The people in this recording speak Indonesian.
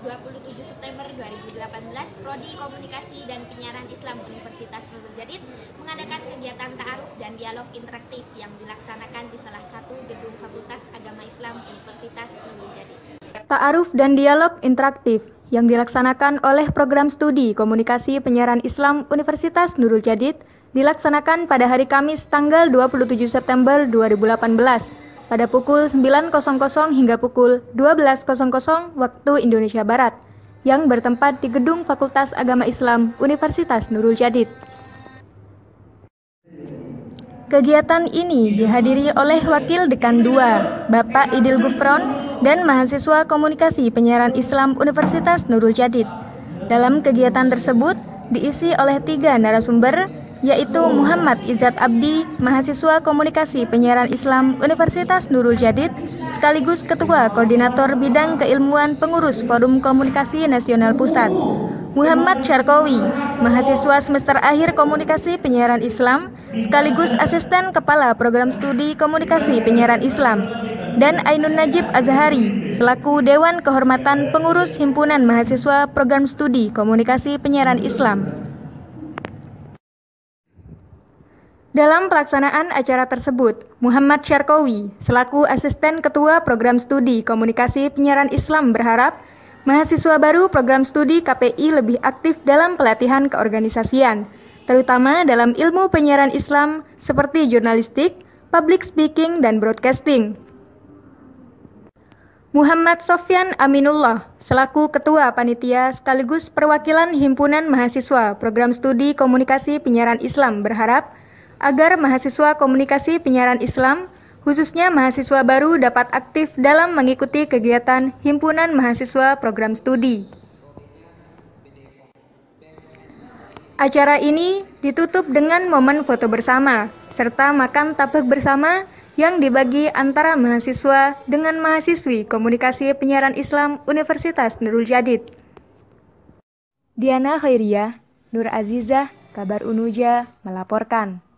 27 September 2018, Prodi Komunikasi dan Penyiaran Islam Universitas Nurul Jadid mengadakan kegiatan ta'aruf dan dialog interaktif yang dilaksanakan di salah satu gedung Fakultas Agama Islam Universitas Nurul Jadid. Ta'aruf dan dialog interaktif yang dilaksanakan oleh Program Studi Komunikasi Penyiaran Islam Universitas Nurul Jadid dilaksanakan pada hari Kamis tanggal 27 September 2018 pada pukul 9.00 hingga pukul 12.00 waktu Indonesia Barat yang bertempat di Gedung Fakultas Agama Islam Universitas Nurul Jadid. Kegiatan ini dihadiri oleh Wakil Dekan 2, Bapak Idil Gufron, dan mahasiswa Komunikasi Penyiaran Islam Universitas Nurul Jadid. Dalam kegiatan tersebut diisi oleh 3 narasumber, yaitu Muhammad Izzat Abdi, mahasiswa Komunikasi Penyiaran Islam Universitas Nurul Jadid, sekaligus Ketua Koordinator Bidang Keilmuan Pengurus Forum Komunikasi Nasional Pusat; Muhammad Syarqawi, mahasiswa semester akhir Komunikasi Penyiaran Islam, sekaligus Asisten Kepala Program Studi Komunikasi Penyiaran Islam; dan Ainun Najib Azhari, selaku Dewan Kehormatan Pengurus Himpunan Mahasiswa Program Studi Komunikasi Penyiaran Islam. Dalam pelaksanaan acara tersebut, Muhammad Syarqawi, selaku Asisten Ketua Program Studi Komunikasi Penyiaran Islam berharap mahasiswa baru Program Studi KPI lebih aktif dalam pelatihan keorganisasian, terutama dalam ilmu penyiaran Islam seperti jurnalistik, public speaking, dan broadcasting. Muhammad Sofyan Aminullah, selaku Ketua Panitia sekaligus perwakilan Himpunan Mahasiswa Program Studi Komunikasi Penyiaran Islam berharap agar mahasiswa komunikasi penyiaran Islam, khususnya mahasiswa baru, dapat aktif dalam mengikuti kegiatan Himpunan Mahasiswa Program Studi. Acara ini ditutup dengan momen foto bersama, serta makan tabak bersama yang dibagi antara mahasiswa dengan mahasiswi Komunikasi Penyiaran Islam Universitas Nurul Jadid. Diana Khairiyah, Nur Azizah, Kabar Unuja melaporkan.